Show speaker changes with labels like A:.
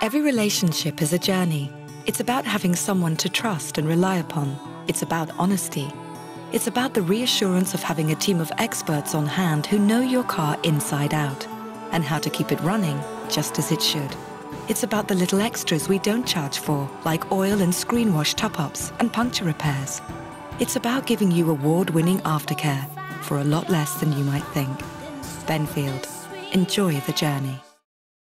A: Every relationship is a journey. It's about having someone to trust and rely upon. It's about honesty. It's about the reassurance of having a team of experts on hand who know your car inside out and how to keep it running just as it should. It's about the little extras we don't charge for, like oil and screen wash top-ups and puncture repairs. It's about giving you award-winning aftercare for a lot less than you might think. Benfield. Enjoy the journey.